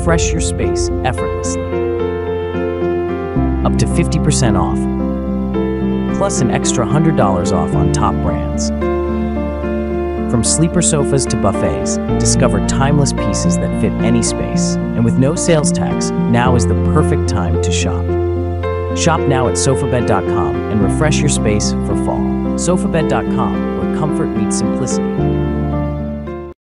refresh your space effortlessly. Up to 50% off, plus an extra $100 off on top brands. From sleeper sofas to buffets, discover timeless pieces that fit any space. And with no sales tax, now is the perfect time to shop. Shop now at Sofabed.com and refresh your space for fall. Sofabed.com, where comfort meets simplicity.